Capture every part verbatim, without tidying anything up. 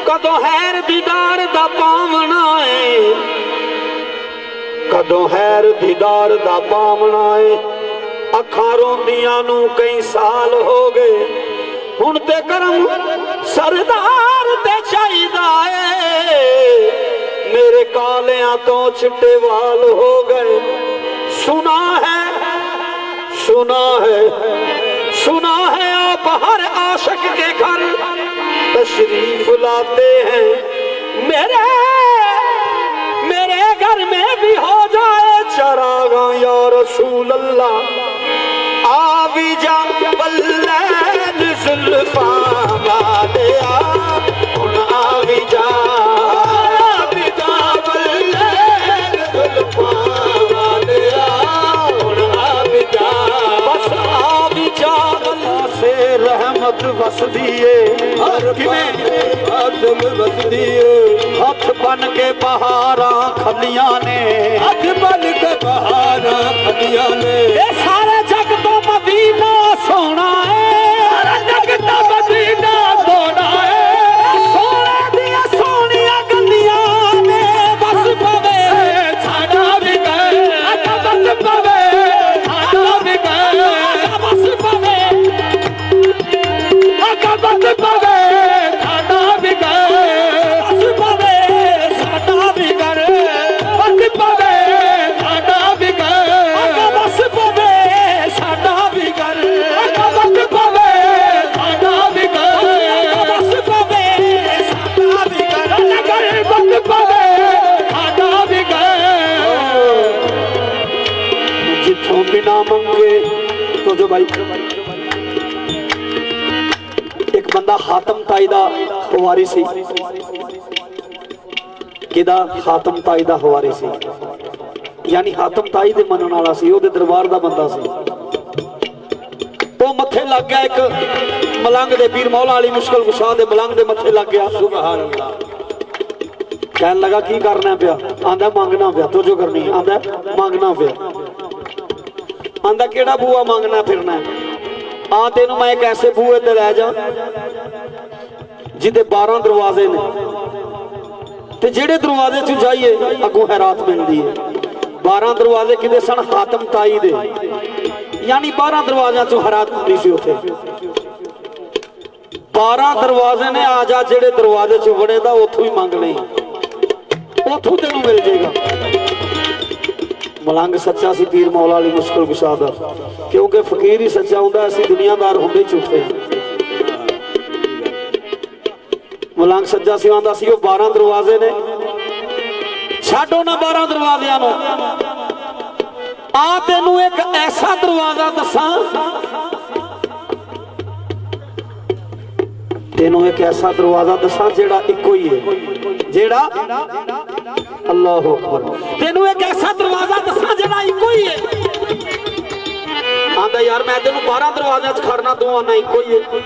कदों हैर दीदार दा पावना है, कदों हैर दीदार दा पावना है। अखां रोंदियां नू कई साल हो गए, हुण ते करम सरदार ते चाहिदा है। मेरे कालियां तो चिट्टे वाल हो गए। सुना है सुना है सुना है आप हर आशिक के घर तशरीफ लाते हैं। मेरे मेरे घर में भी हो जाए चरागा या रसूल अल्लाह। आ भी जा बल्लैन जुल्फा वाले आ, हुण आ भी जा आ भी जा बल्लैन जुल्फा वाले आ, हुण आ भी जा। बस आ भी जा अल्लाह से रहमत बस दिए, बस दिए। हथ बन के बहारा खलियां ने, हथ बन के बहारा खलियां ने। सारे जग तो मदीना सोना है, सारा जग तो मदीना सोना है। सोने दिया सोनिया गलियां ने बस पवे साडा भी गए, बस पवे साडा भी गए, बस पवे बस पवे साडा भी गए, बस पवे साडा भी गए, बस पवे साडा भी गए, बस पवे साडा भी गए, बस पवे साडा भी गए, बस पवे साडा भी गए, बस पवे साडा भी गए। जिथों बिना मंगे तो जो भाई एक बंदा हातम ताई दा हवारी सी, किदा हातम ताई दा हवारी सी, यानी हातम ताई दे मनन वाला सी, ओदे दरबार दा बंदा सी। वो मथे लग गया एक मलंग दे, पीर मौला अली मुश्किल कुशा दे मलंग दे मथे लग गया। सुभान अल्लाह। कहन लगा की करना पिया? आंदा मांगना पिया। तो जो करनी आंदा मांगना पिया। आंदा केड़ा बूआ मांगना फिरना? आ तेनू मैं एक ऐसे बूए ते लै जा जिदे बारह दरवाजे ने, ते जेड़े दरवाजे चू जाइए अगों हैरात मिलती है। बारह दरवाजे किदे सन? हातम ताई दे, यानी बारह दरवाजा चू हैरात होंदी सी। उथे बारह दरवाजे ने, आ जा जेड़े दरवाजे चू वड़ेदा उथों ही मंग लई, उथों तेनू मिल जाएगा। मलंग सच्चा सी पीर मौला अली मुश्किल कुशा दा, क्योंकि फकीर ही सच्चा हुंदा, असीं दुनियादार हुंदे झूठे। मलंग सच्चा सी आंदा सी, वो बारह दरवाजे ने, छड्डो ना बारह दरवाजियां नूं, आ तेनू एक ऐसा दरवाजा दसां, तेनू एक ऐसा दरवाजा दसां जेड़ा इको ही है, जेड़ा अल्लाह अकबर। तेनू एक ऐसा दरवाजा दसां जेड़ा इको ही है। आंदा यार मैं तेनू बारह दरवाजे च खड़ना, तू आना इको ही है।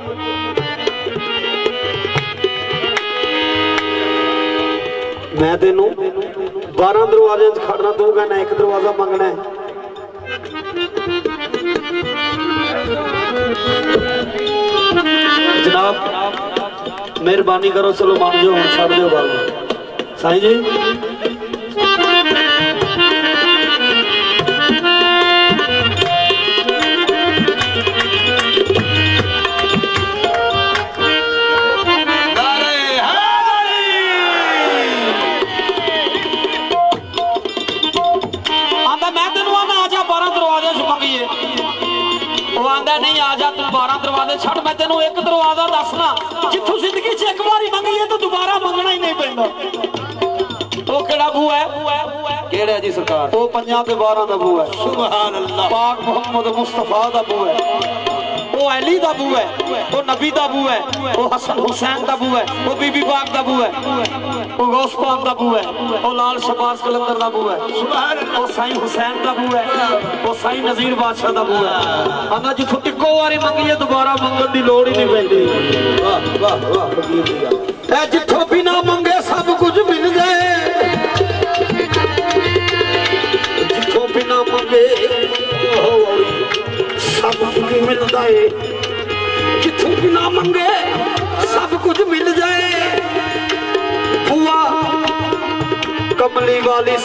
मैं तेनू बारह दरवाजे च खड़ना, तू कहना एक दरवाजा मंगना है। जनाब मेहरबानी करो, चलो मान जाओ, छड़ दो गल साईं जी। नहीं आ जा तू बारह दरवाजे छड़, मैं तेनू एक दरवाजा दसना जिथों जिंदगी च एक बारी मंगी है तो दोबारा मंगना ही नहीं पैंदा। वो केड़ा बूआ है? केड़ा जी सरकार? वो पंजां ते बारह दा बूआ है। सुभान अल्लाह। पाक मोहम्मद मुस्तफा दा बूआ है, वो अली दा बूआ है, वो नबी दा बूआ है, वो हसन हुसैन दा बूआ है, वो बीबी पाक दा बूआ है, वो गौस पाक दा बूआ है, वो लाल शहबाज कलंदर दा बूआ है, सुभान अल्लाह। वो साईं हुसैन दा बूआ है, वो साईं नजीर बादशाह दा बूआ है। आंदा जिथों इक्को वारी मंगीए दोबारा मंगण दी लोड़ ही नहीं पैंदी। वाह वाह वाह फकीर दी गल है। जिथों बिना मंगे सब कुछ मिल जाए, जिथों बिना मंगे सब कुछ मिलता है, जिथों बिना मंगे सब कुछ मिल जाए।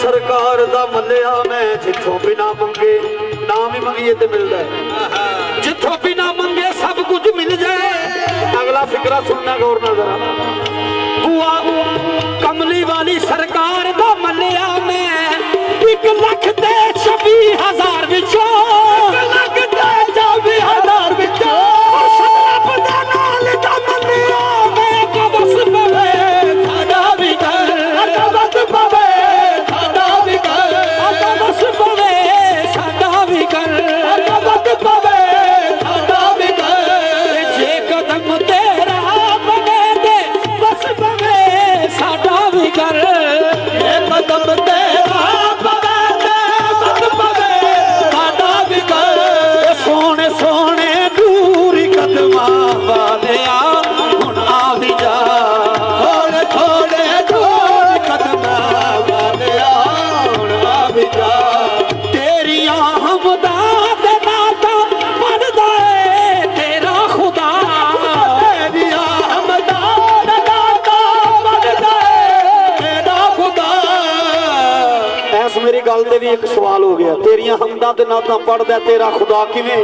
सरकार दा मल्लिया मैं जिथों बिना मंगे नाम ही मंगिए तो मिलता है, जिथों बिना मंगे सब कुछ मिल जाए। अगला फिक्रा सुनना गौर ना जरा। बुआ कमली वाली सरकार दा मल्लिया मैं एक लख ते छब्बी हजार विचों, एक लख ते छब्बी हजार विचों सब दा नाल दा मल्लिया मैं कबस पवे साडा भी कर, कबस पवे साडा भी कर, कबस पवे साडा भी कर, कबस पवे साडा भी कर। जे कदम तेरा बने दे बस पवे साडा भी कर, जे कदम तेरा बने दे बस पवे साडा भी कर। सोने सोने दूर कदमां वालिया हुण आ भी जा, थोड़े थोड़े दूर कदमां वालिया हुण आ भी जा। तेरियां हमदां दे नाता बनदा ए तेरा खुदा, तेरियां हमदां दे नाता बनदा ए तेरा खुदा। ऐस मेरी गल ते भी एक सवाल हो गया, तेरियां हमदां दे नाता पढ़दा तेरा खुदा किवें?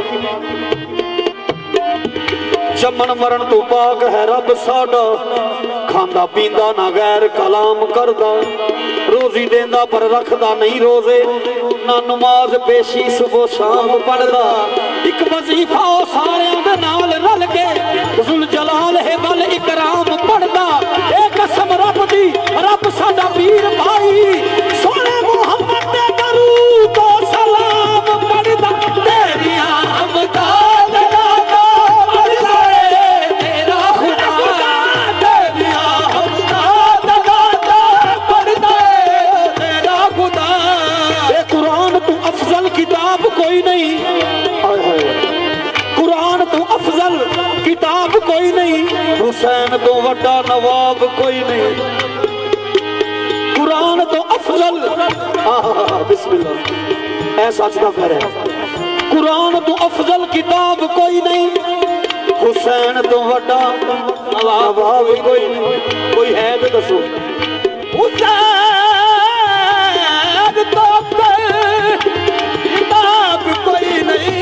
जमन मरण तो पाक है रब साडा, खांदा पींदा ना गैर कलाम करदा, रोजी देंदा पर रखदा नहीं रोजे, ना नमाज पेशी सुबह शाम पढ़दा। एक वजीफा सारियां दे नाल रल के जुल जलाल है बल इकराम पढ़दा। एक कसम रब दी रब साडा पीर भाई सोने मुहम्मद दे दरूद तो सलाम पढ़दा। तेरियां हमदां दे नाता बनदा ए तेरा खुदा, तेरियां हमदां दे नाता बनदा ए तेरा खुदा। ए कुरान तू अफजल किताब कोई नहीं, कुरान तू अफजल किताब कोई नहीं, हुसैन तो वड्डा नवाब कोई नहीं। कुरान तो अफजल बिस्मिल्लाह ऐ सच दा फेर है। कुरान तो अफजल किताब कोई नहीं, हुसैन तो वड्डा नवाब कोई नहीं। कोई है तो दसो। हुसैन तो किताब कोई नहीं,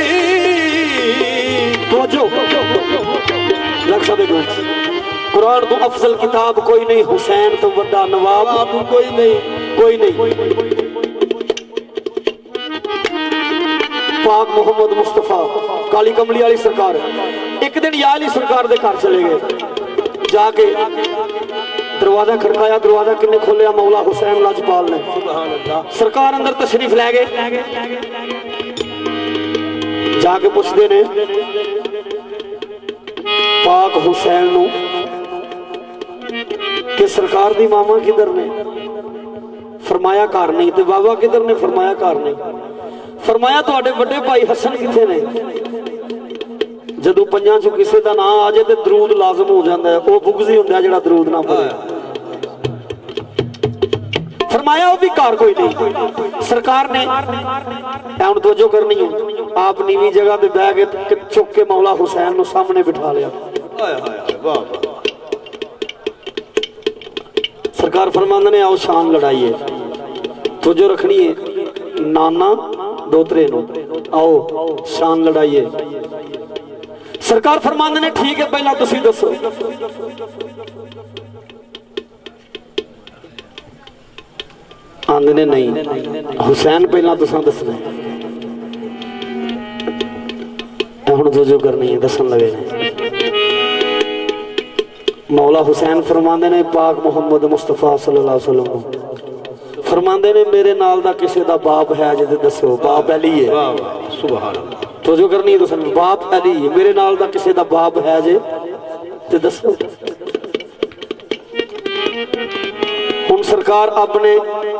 तो जो लग सकते कुरान तो अफजल किताब कोई नहीं, हुसैन तो बड़ा नवाब कोई नहीं, कोई नहीं। पाक मोहम्मद मुस्तफा काली कमली वाली सरकार एक दिन या अली सरकार दे घर चले गए, जाके दरवाजा खड़काया, दरवाजा किन्ने खोलिया? मौला हुसैन लाजपाल ने। सरकार अंदर तशरीफ लै गए, जाके पूछते ने पाक हुसैन नू कि सरकार दी मामा किधर ने? फरमाया घर नहीं। ते बाबा किधर ने? फरमाया घर नहीं। फरमाया तुहाडे बड़े भाई हसन किथे ने? जदों पंजां चों किसी दा नाम आ जाए तो दरूद लाजम हो जाता है, वह बुगजी हुंदा जिहड़ा दरूद ना पढ़े। फरमाया वो भी घर कोई नहीं। सरकार ने हुण तवज्जो करनी है, आप नीवी जगह पे बह के चुक के मौला हुसैन नू सामने बिठा लिया। सरकार फरमांदे ने आओ शान लड़ाइए, तवज्जो रखनी है नाना दोतरे नू, आओ शान लड़ाइए। सरकार फरमांदे ने ठीक है पहला तुसी दसो। आंदे ने नहीं हुसैन पहला तुसां दसना है। हुण जो जो करनी है दसन लगे ने। मौला हुसैन फरमांदे ने पाक मुहम्मद मुस्तफा सल्लल्लाहु अलैहि वसल्लम फरमांदे ने मेरे नाल दा किसी दा बाप है जे दसो। बाप अली है। सुभान अल्लाह। तो जो करनी है तुसां बाप अली है, मेरे नाल दा किसी दा बाप है जे ते दसो। हुण सरकार अपने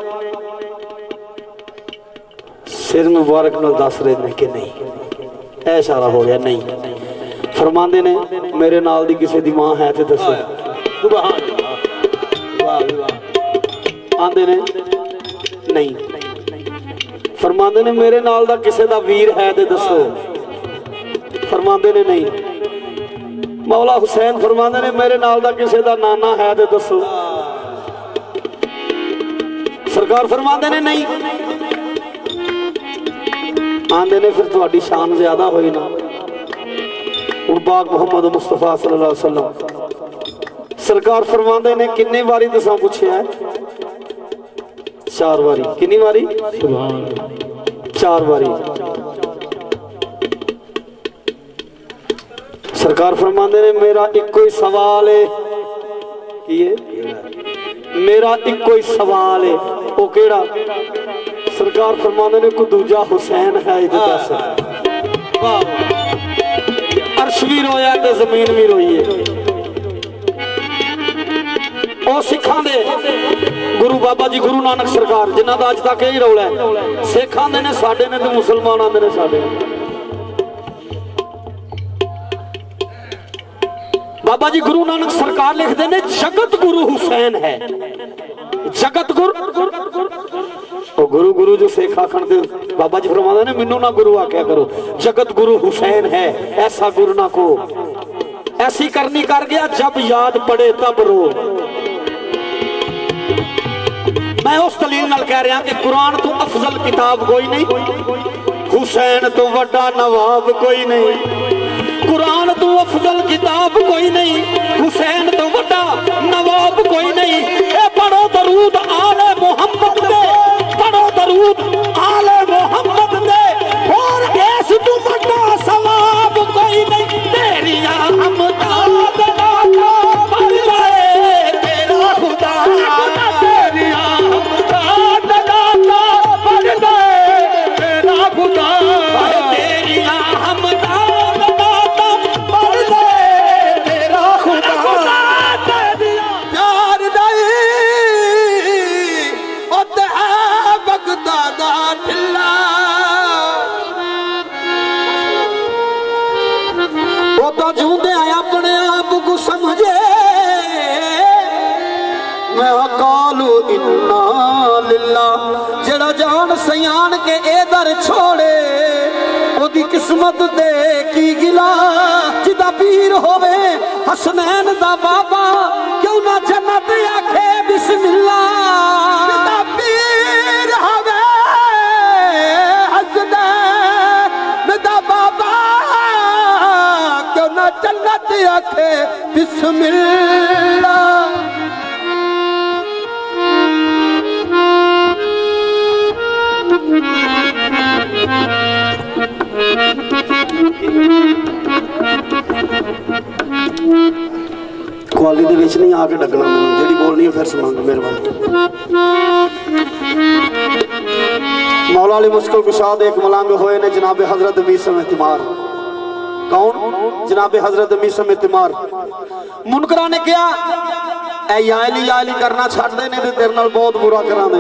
सिर मुबारक नाल दस रहे ने कि नहीं, ऐ इशारा हो गया नहीं। फरमांदे ने मेरे नाल दी किसी दी मां है ते दसो। सुभान अल्लाह। वाह वाह। आंदे ने नहीं। फरमांदे ने मेरे नाल दा किसी दा वीर है ते दसो। फरमांदे ने नहीं। मौला हुसैन फरमांदे ने मेरे नाल दा किसी दा नाना है ते दसो। सरकार फरमाते ने नहीं, आंदे ने फिर थोड़ी शान ज्यादा होई ना। हुण पाक मुहम्मद मुस्तफा सल्लल्लाहु अलैहि वसल्लम सरकार फरमाते ने किन्नी बारी तुसा पूछया है? चार बारी। किन्नी बारी? चार बारी। सरकार फरमाते ने मेरा इको ही सवाल है, की है? मेरा इको ही सवाल है, वो केड़ा? सरकार फरमाते ने को दूजा हुसैन है। दस अर्श भी रोया तो जमीन भी रोई है। ਉਹ ਸਿੱਖਾਂ ਦੇ गुरु बाबा जी गुरु नानक सरकार जिन्हों का अज तक यही रौला है, सिख आते ने साडे ने तो मुसलमान आते ने साडे। बाबा जी गुरु नानक सरकार लिखते ने जगत गुरु हुसैन है। जगत गुरु ओ गुरु गुरु जो सिख आखन दे बाबा जी फरमाते ने मैनू ना गुरु आख्या करो, जगत गुरु हुसैन है। ऐसा गुरु ना को ऐसी करनी कर गया, जब याद पड़े तब रो। मैं उस दलील नाल कह रहा कि कुरान तो अफजल किताब कोई नहीं, हुसैन तो वड्डा नवाब कोई नहीं। कुरान तो अफजल किताब कोई नहीं, हुसैन तो वड्डा नवाब कोई नहीं। ए पढ़ो दरूद आले मोहम्मद दे, पढ़ो दरूद आले मोहम्मद दे, और इस तू वड्डा सवाब कोई नहीं। तेरियां हमदाद ना भर जाए तेरा खुदा, तेरियां हमदाद ना भर जाए तेरा खुदा, तेरियां हमदाद ना भर जाए तेरा खुदा। प्यार नहीं ओते है बगदादा ढिल्ला, वो तो जूंदे अपने आप को समझे। मैं कालू इन्ना लिल्ला, जेड़ा जान सयान के एदर छोड़े ओदी किस्मत दे की गिला। जिदा पीर होवे हसनैन दा बाबा, क्यों ना जन्नत आखे बिस्मिल्ला। जिदा पीर होवे हसनैन दा बाबा, क्यों ना जन्नत आखे बिस्मिल्ला। क्वाली दे विच नहीं आके डगना, मैनूं जेड़ी बोलनी है फिर सुनांगा। मेहरबानी। मौला अली मुश्किल कुशाद एक मलंग होए ने जनाब हजरत मीसम इतिमार। कौन? जनाब हजरत मीसम इतिमार। मुनकरा ने कहा ऐ याली याली करना छड्ड दे, नहीं ते तेरे नाल बहुत बुरा करांदे।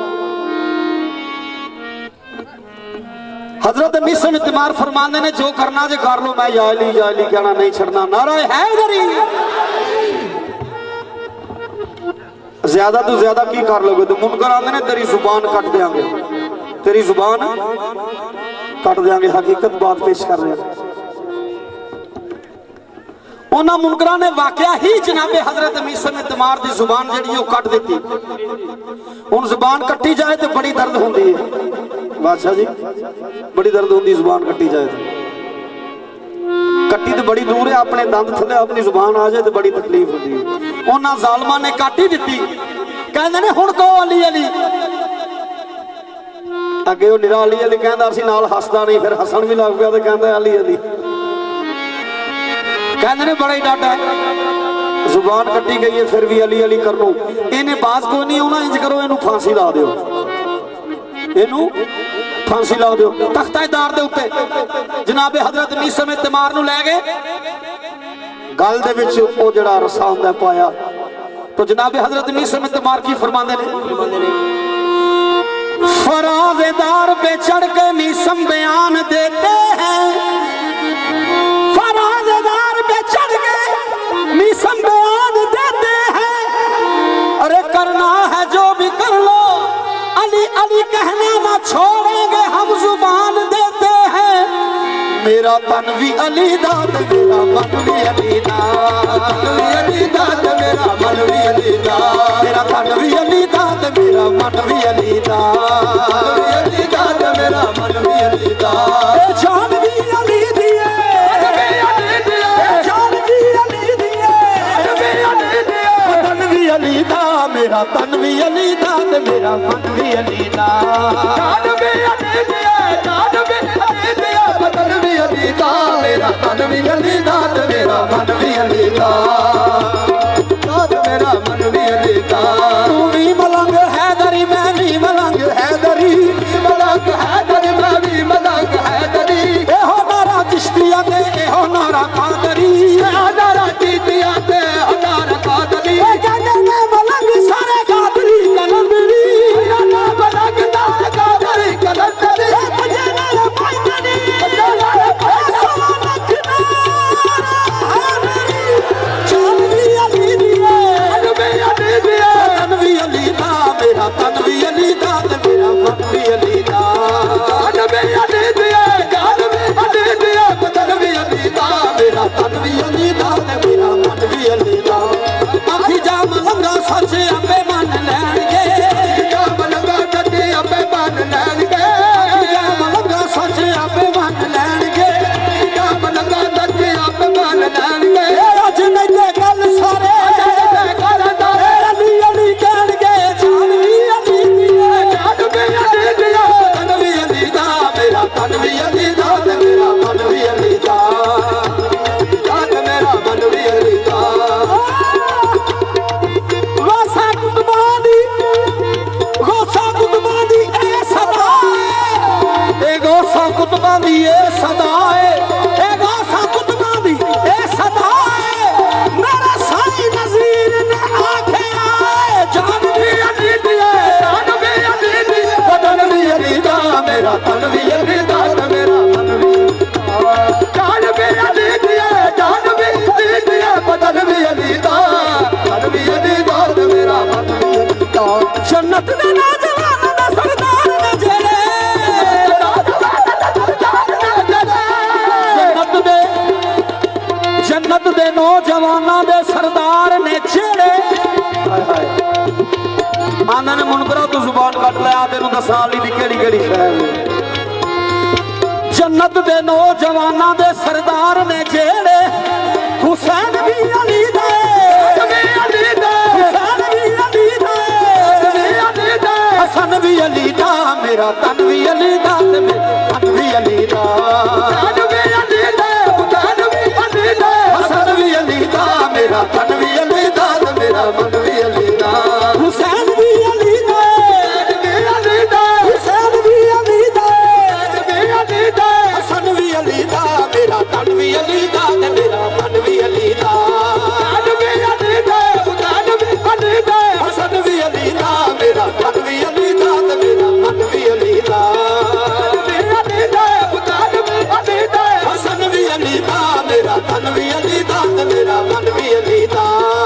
हजरत मीसम इतिमार फरमांदे ने जो करना जे कर लो, मैं याली याली कहना नहीं छड़ना। नारा है इधर ज्यादा तो ज्यादा की कर लोगे? तो मुनकर आंदे ने तेरी जुबान कट देंगे, तेरी जुबान कट देंगे। हकीकत बात पेश कर रहे हैं। उन्होंने मुनकरा ने वाकया ही जनाबे हजरत मीसम इतिमार की जुबान जी कट दी। हुण जुबान कट्टी जाए तो बड़ी दर्द होती है बादशाह जी, बड़ी दर्द होती जुबान कट्टी जाए तो। कट्टी तो बड़ी दूर है, अपने दंद थले अपनी जुबान आ जाए तो बड़ी तकलीफ होती है। उन्होंने जालमा ने कट ही दी। कहते ने हुण कहो अली अली, अगे वो निरा अली अली कहता सी, नाल हसदा नहीं, फिर हसन भी लग गया तो कहता अली अली। कहते ने बड़ा ही डाटा है, जुबान कट्टी गई है फिर भी अली अली कर लो। इन्हें बाज कोई नहीं आना, इंज करो इनू फांसी ला दो, इनू फांसी ला दो। तख्तादार दे उत्ते जनाबे हजरत मीसम इतिमार नू लै गए, गल दे विच ओ जिहड़ा रस्सा हुंदा पाया। तो जनाबे हजरत मीसम इतिमार की फरमांदे ने, फराज़ेदार पे चढ़ के मीसम बयान देते हैं, फराज़ेदार पे चढ़ के मीसम बयान देते हैं। अरे करना है जो भी कर लो, अली अली कहना ना छोड़ेंगे, हम जुबान देते हैं। मेरा तन भी अली दाद, मेरा मन भी अली दाद, मेरा मन भी अली दाद, मेरा तन भी अली दाद, मेरा मन भी अली दा अली दा मेरा मन भी अली दा जान भी अली दी जान भी अली दी तन भी अली दा मेरा तन भी अली दा मेरा मन भी अली दा जान भी अली दी जान भी अली दी तन भी अली दा मेरा तन भी अली दा मेरा मन भी अली दा मेरा मन भी अली दा तू भी मलंग हैदरी मैं भी मलंग हैदरी मलंग हैदरी मैं भी मलंग हैदरी एहो नारा चिश्तिया ते एहो नारा कादरी एहो नारा चिश्तिया ते एहो नारा कादरी ए कहने में मलंग सारे कादरी कलंदरी ना मलंग दा कादरी कलंदरी ए मुझे ना पाइनी मुझे ना पाइनी जान भी अली दी तन भी अली दा मेरा तन भी अली दा मेरा मन भी अली दा तन भी अली दी जान भी अली दी तन भी अली दा मेरा तन भी अली दा मेरा मन भी अली दा आखी जा मलंगा सच अपे मन लैणगे जा मलंगा सच अपे मन लैणगे जा मलंगा सच अपे मन लैणगे जा मलंगा सच अपे मन लैणगे अज नहीं गल सारे तन भी अली दा मेरा मन भी अली दा जान मेरा मन भी अली दा गोसा कुतबादी गोसा कुतबादी ए सदा ए गोसा कुतबादी ए सदा ए गोसा कुतबादी ए सदा मेरा साईं नज़ीर ने आखे आए जान भी अली दी जान भी अली दी तन भी अली दा मेरा तन भी अली जन्नत दे नौजवान दा सरदार ने जेड़े जन्नत दे जन्नत दे नौजवाना दे सरदार ने जेड़े आंदा ने मुनकरा तू जुबान कट लिया तेनू दसां ली दी केड़ी केड़ी शै जन्नत दे नौजवाना दे सरदार ने जेड़े हुसैन भी अली दे हसन भी अली दा मेरा तन भी अली दा मेरा तन भी अली दा तन भी अली दा तन भी अली दा हसन भी अली दा मेरा तन भी अली दा मेरा मन भी अली दा हुसैन भी अली दा अली दा हुसैन भी अली दा अली दा हसन भी अली दा मेरा तन भी अली दा मेरा मन भी अली दा तन भी अली दा तन भी अली दा हसन भी अली दा मेरा तन भी अली दा मेरा मन भी अली दा हसन भी अली दा मेरा तन भी अली दा मेरा मन भी अली दा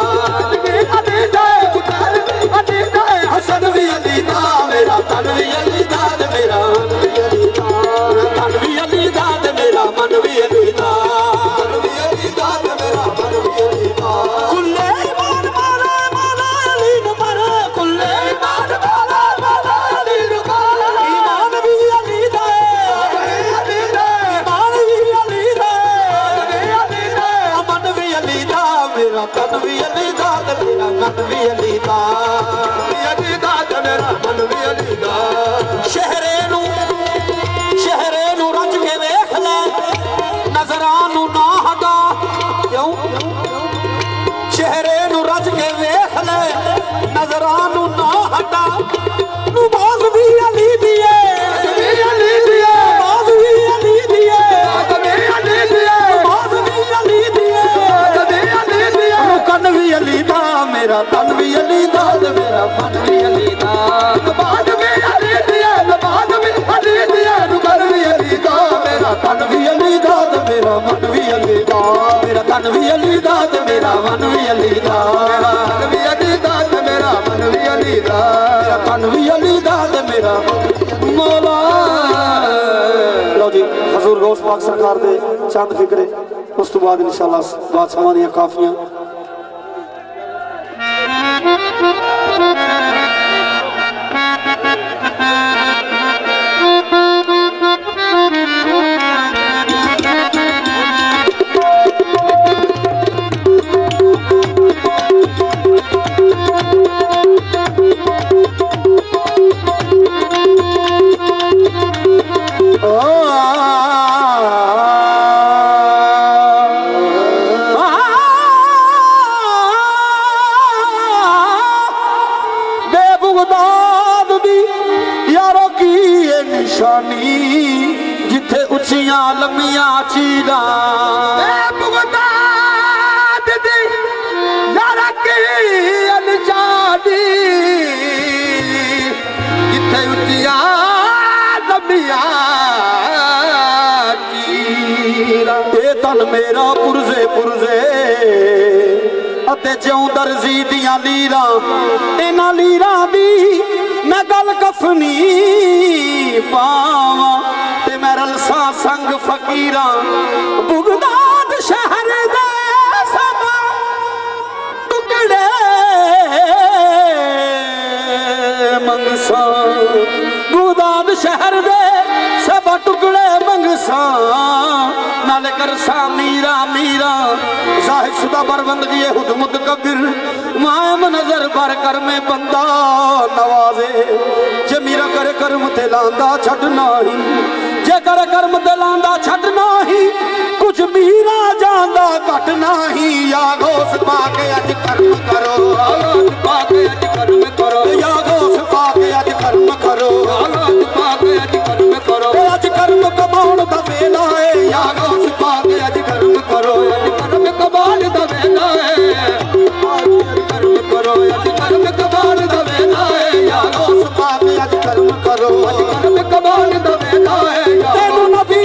हसन भी अली दा मेरा तन भी अली दा मेरा मन भी अली दा तन भी अली दा मेरा मन भी अली दा मेरा मन भी अली दा कुल्ले ईमान वाला वाला अली न मरे कुल्ले ईमान वाला वाला अली न मरे ईमान भी अली दा ईमान भी अली दा मन भी अली दा मेरा तन भी अली दा मेरा मन भी अली दा अली दा मेरा मन भी अली दा शहरे नू शहरे नू रज के वेख ले नजरां नू ना हटा क्यों शहरे नू रज के वेख ले नजरां नू ना हटा नमाज भी अली दी है अली दी है नमाज भी अली दी है अली दी है नमाज भी अली दी है अली दी है रुकन भी अली दा मेरा तन भी अली दा मेरा मन भी अली दा नमाज भी अली दी है नमाज भी अली दी है रुकन भी अली दा मेरा तन भी अली दा मेरा मन भी अली दा मेरा तन भी अली दा मेरा मन भी अली दा मेरा तन भी अली दा मेरा मन भी अली दा मेरा तन भी अली दा मेरा मौला लो जी हजूर गौस पाक सरकार दे चंद फिक्रे उस तो बाद इंशाअल्लाह बादशाहां दी काफियां बगदाद दी यारो की ये निशानी जिथे उचियां लम्मियां चीरा बगदाद दी यारो की ये निशानी जिथे उचियां लम्मियां चीरा ए तन मेरा पुरजे पुरजे ज्यों दर्जी दिया लीरा इना लीरा दी मैं गल कफनी पावा ते मैं रलसा संग फकीरा बगदाद शहर दे सब टुकड़े मंगसा बगदाद शहर दे सब टुकड़े मंगसा नाले करसा मीरा मीरा जाहिद सुदा बरबंद जी हुदमुद कबीर मायम नजर पर कर में बंदा नवाजे जे मीरा कर कर्म ते लांदा छड़ना ही जे कर कर्म ते लांदा छड़ना ही कुछ मीरा जांदा कटना ही या घोष पाके अज कर्म करो घोष पाके अज कर्म करो या घोष पाके अज कर्म करो घोष पाके अज कर्म करो अज कर्म कमाउण दा वेला है या घोष पाके अज कर्म करो अज कर्म कमाउण दा वेला है कर्म करो अज कर्म कमाउण दा वेला है या घोष पाके अज कर्म करो अज कर्म कमाउण दा वेला है तेनू नबी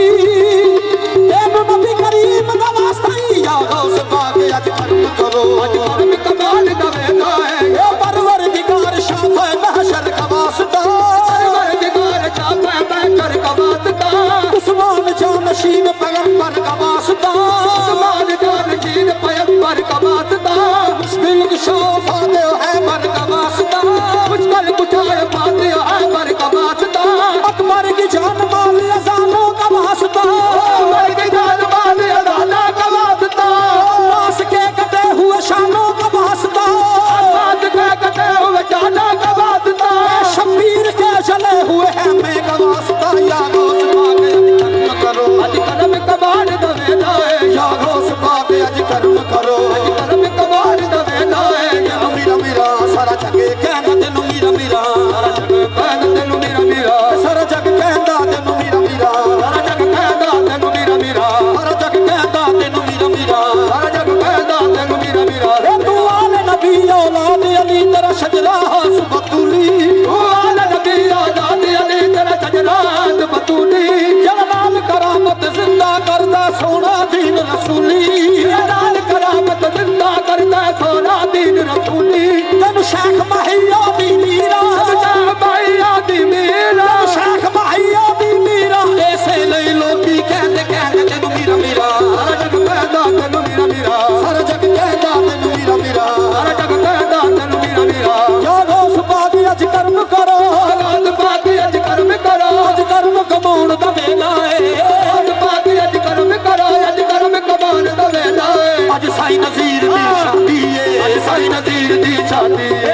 तेनू नबी करीम दा वास्ता या घोष पाके अज कर्म करो अज कर्म कमाउण दा वेला है ए परवरदिगार शाफे महशर का वास्ता परवरदिगार शाफे महशर का वास्ता उस्मान जानशीन पैगंबर का वास्ता उस्मान जानशीन पैगंबर का वास्ता मुश्किल कुशा फादे है बर का वास्ता मुश्किल कुशा फादे है बर का वास्ता अकबर की जान माल अजानों का वास्ता अकबर की जान माल अजानों का वास्ता मास के कटे हुए शानों का वास्ता मास के कटे हुए शानों का वास्ता शबीर के जले हुए हैं मैं का वास्ता या घोष पाके कर्म करो अज कर्म कबाड़ दा वेला है या घोष पाके अज कर्म करो अज कर्म कबाड़ दा वेला है या मीरा मीरा सारा जग कहंदा तेनू मीरा मीरा सारा जग कहंदा तेनू मीरा मीरा सारा जग कहंदा तेनू मीरा मीरा सारा जग कहंदा तेनू मीरा मीरा सारा जग कहंदा तेनू मीरा मीरा सारा जग कहंदा तेनू मीरा मीरा ए तू आले नबी औलाद अली तेरा शजरा सुबतुली तू आले नबी औलाद अली तेरा शजरा सुबतुली जलाल करामत जिंदा करदा सोना दीन रसूली जलाल करामत जिंदा करदा सोना दीन रसूली तन शेख महिया दी मीरा शेख महिया दी मीरा शेख महिया दी मीरा ऐसे लई लोकी कहंदे कहंदे तेनू मीरा मीरा सारा जग कहंदा तेनू मीरा मीरा सारा जग कहंदा तेनू मीरा मीरा सारा जग कहंदा तेनू मीरा मीरा या घोष पाके अज कर्म करो घोष पाके अज कर्म करो अज कर्म कमाउण दा वेला है घोष पाके अज कर्म करो अज कर्म कमाउण दा वेला है अज साईं नज़ीर दी शादी है अज साईं नज़ीर दी शादी है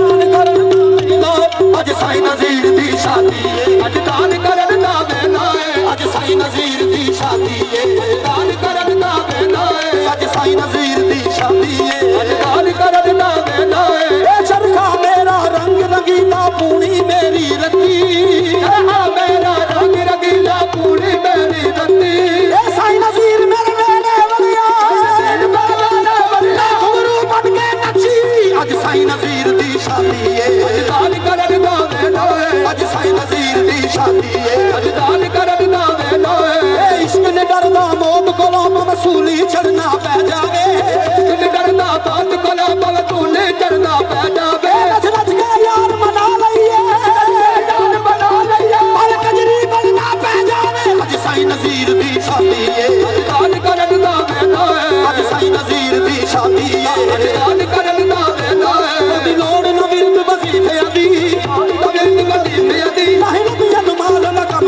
अज साईं नज़ीर दी शादी है अज दान करन दा वेला है अज साईं नज़ीर दी शादी है दान करन दा वेला है अज साईं नज़ीर दी शादी है अज दान करन दा वेला है ए चरखा मेरा रंग रंगीला पूनी मेरी रत्ती चरखा मेरा रंग रंगीला पूनी मेरी रत्ती ए साईं नज़ीर मेरे वेले वलिया मेरे वेले वलिया घुंघरू बन के नची अज साईं नज़ीर दी शादी है अज दान करन दा वेला है अज साईं नज़ीर दी शादी है अज दान करन दा वेला है ए इश्क ने डरदा मौत कोलों मसूली चढ़ना पै जावे इश्क ने डरदा मौत कोलों मसूली चढ़ना पै जावे नच नच के यार मना लईए यार मना लईए पल कजरी बनना पै जावे अज साईं नज़ीर दी शादी है अज दान करन दा वेला है अज साईं नज़ीर दी शादी है अज दान करन दा वेला है ओदी लोड़ न विरद वजीफे दी विरद वजीफे दी नहीं नबी माल न कम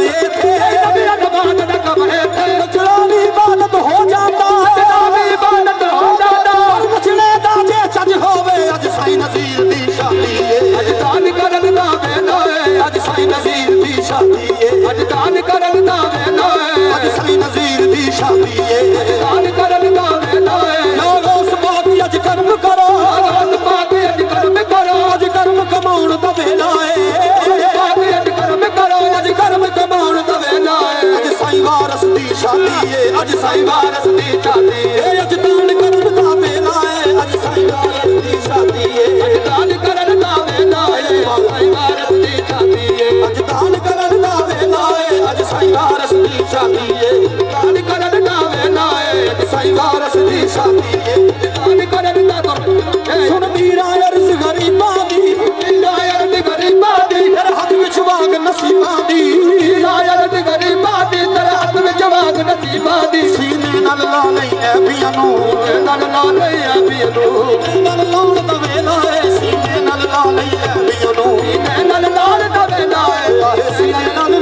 ला लिया बियनू नल लाल दा वेला है सीने नल ला लिया बियनू सीने नल लाल दा वेला है सीने नल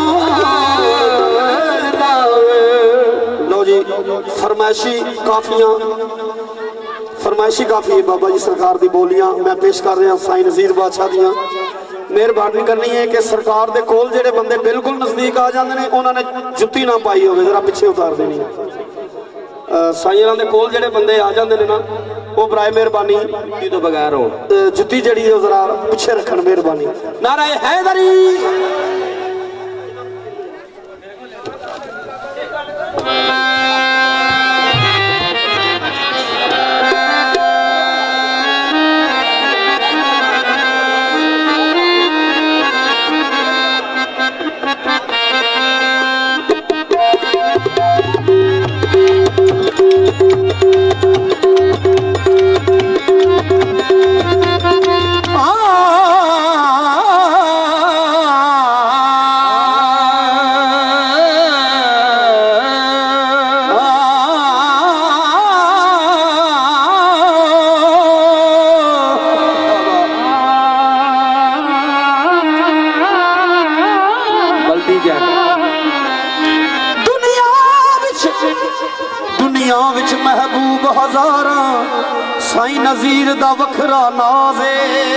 लो जी फरमाइशी काफियां फरमाइशी काफी है बाबा जी सरकार दी बोलियां मैं पेश कर रहा साईं नज़ीर बादशाह दियां मेहरबानी करनी है कि सरकार दे कोल जेड़े बंदे बिल्कुल नजदीक आ जाते हैं उन्होंने जुत्ती ना पाई हो जरा पिछे उतार देनी है साईं दे कोल जेड़े बंदे आ जाते हैं ना वो बराए मेहरबानी जुत्ती तो बगैर हो जुत्ती जड़ी है जरा पिछे रखन मेहरबानी नाराए हैदरी साईं नज़ीर दा वखरा नाज़े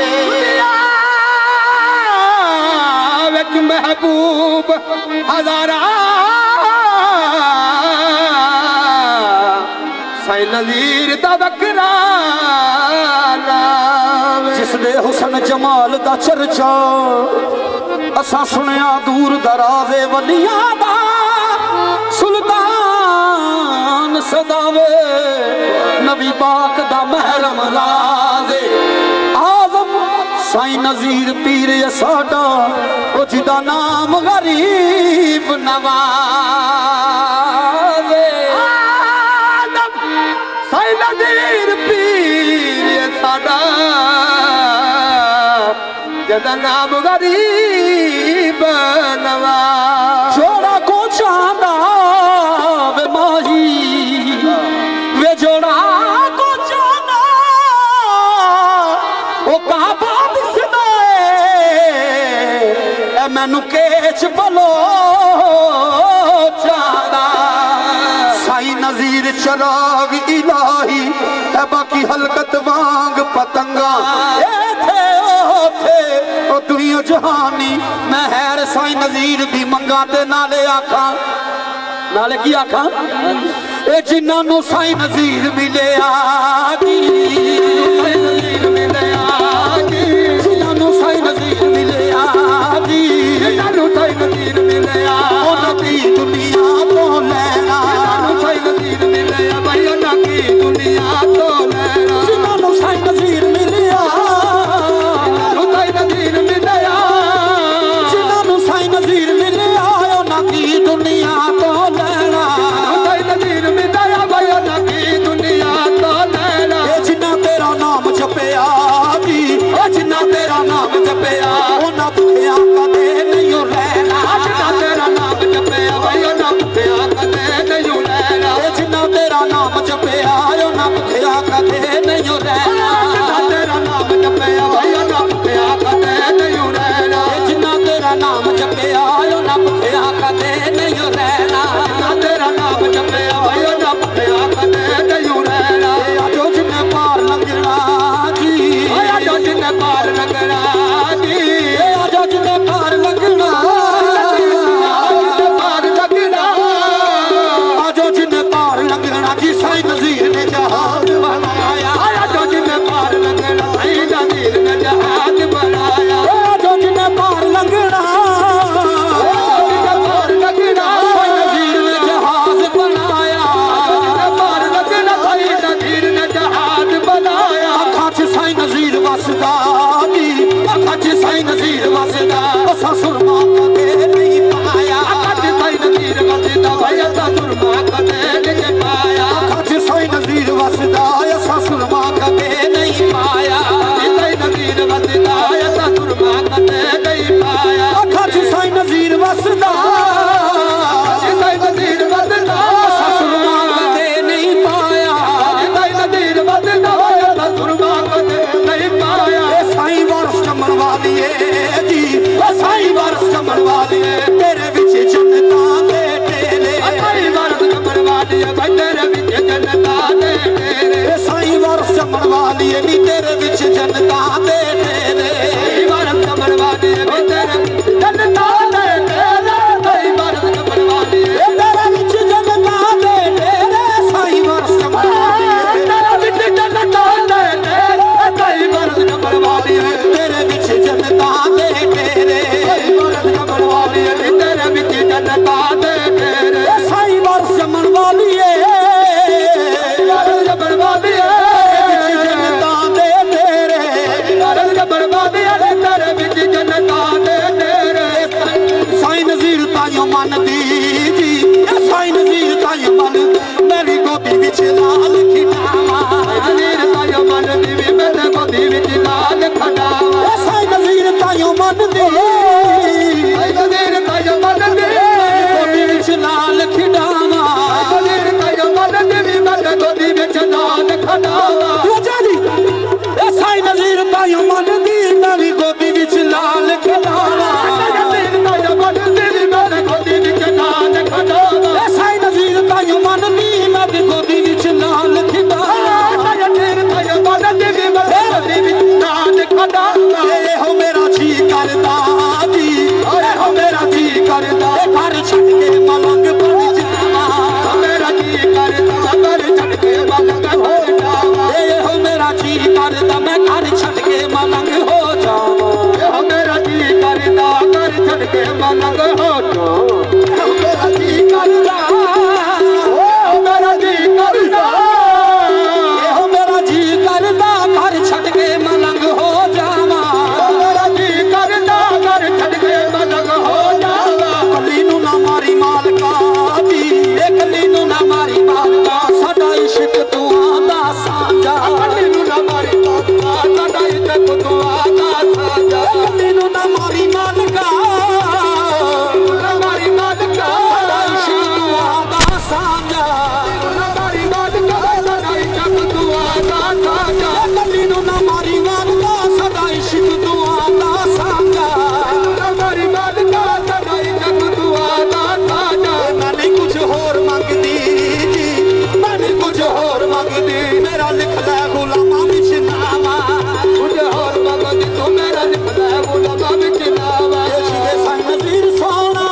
विच महबूब हज़ारा साईं नज़ीर दा वखरा जिसदे हुसन जमाल दा चर्चा असा सुनिया दूर दराजे वलियां दा सुल्तान सदावे नबी पाक दा महरम राज़े आज़म साईं नज़ीर पीर साडा ओ जिदा नाम गरीब नवाज़े आज़म साईं नज़ीर पीर साडा जिदा नाम गरीब नवाज़े जोड़ा को चांदा वे माही वे जोड़ा मैनू केच बलो चांदा साईं नज़ीर चराग इलाही है बाकी हलकत वांग पतंगा थे थे ओ दुनिया जहानी मैं हैर साईं नज़ीर दी मंगा ते नाले आखा नाले की आखा ए जिन्हों साईं नज़ीर मिले आगी नज़ीर मिले आगी जिन्हों साईं नज़ीर मिले आगी साईं नज़ीर मिले नबी दुनिया तो लेना साईं नज़ीर मिले भाई नबी दुनिया तो लेना जिन्हों साईं नज़ीर मिले साईं नज़ीर मिले जिन्हों साईं नज़ीर मिले नबी दुनिया तो लेना साईं नज़ीर मिले भाई नबी दुनिया तो लेना जिन्ना तेरा नाम जपे मलंग हो जा मेरा जी करदा मेरा जी करदा मेरा जी करदा घर छड़ के मलंग हो जावा मेरा जी करदा घर छड़ के मलंग हो जावा कली नू ना मारी मालका जी कली नू ना मारी मालका साडा इश्क तू आंदा साजा कली नू ना मारी मालका साडा इश्क तू आंदा साजा कली नू ना मारी मालका ना मारी मालका साडा इश्क तू आंदा साजा ना मारी मालका साडा इश्क तू आंदा साजा कली नू ना मारी मालका साडा इश्क तू आंदा साजा ना मारी मालका साडा इश्क तू आंदा साजा मैं नहीं कुछ होर मंगदी मैं नहीं कुछ होर मंगदी मेरा लिख ले गुलामा विच नामा कुछ होर मंगदी तू मेरा लिख ले गुलामा विच नामा शिवे साईं नज़ीर सोना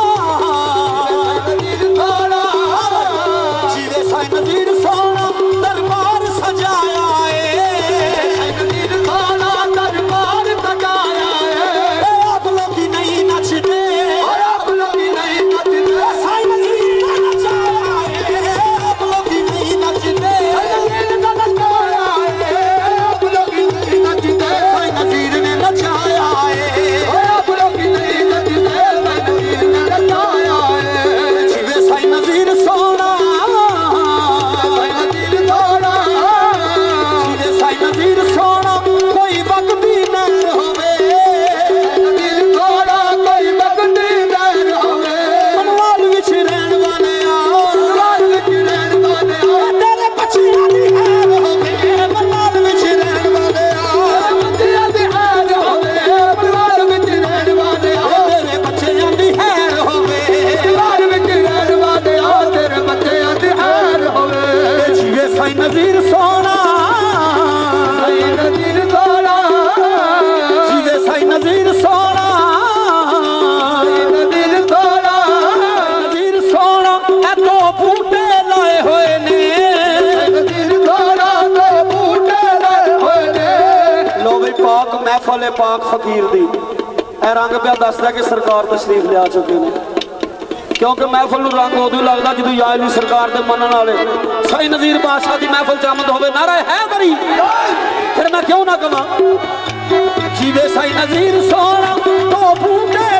नज़ीर सोना शिवे साईं नज़ीर सोना दरबार सजाया है नज़ीर सोना दरबार सजाया है आप लोग ही नहीं नचते आप लोग ही नहीं नचते साईं नज़ीर का नचाया है आप लोग ही नहीं नचते नज़ीर का नचाया है आप लोग ही नहीं नचते साईं नज़ीर ने नचाया है आप लोग ही नहीं नचते साईं नज़ीर ने नचाया है शिवे साईं नज़ीर सोना साईं नज़ीर सोना शिवे साईं नज़ीर सोना कोई वक्ती न होवे नज़ीर सोना कोई वक्ती न होवे मनवाल विच रहण वाले आ मनवाल विच रहण वाले आ तेरे बच्चियां दी हैर होवे मनवाल विच रहण वाले आ बच्चियां दी हैर होवे मनवाल विच रहण वाले आ तेरे बच्चियां दी हैर होवे मनवाल विच रहण वाले आ तेरे बच्चियां दी हैर होवे शिवे साईं नज़ीर सोना साईं नज़ीर सोना शिवे साईं नज़ीर सोना साईं नज़ीर सोना नज़ीर सोना ए दो बूटे लाए होए ने नज़ीर सोना दो बूटे लाए होए ने लो बई पाक महफल पाक फकीर दी ए रंग पिया दसदा कि सरकार तशरीफ लिया चुके ने क्योंकि महफल नूं रंग उदों ही लगदा जदों या अली सरकार दे मनण वाले साईं नज़ीर बादशाह दी महफल च आमद होवे नारा है बरी फिर मैं क्यों ना कहां शिवे साईं नज़ीर सोना तो बूटे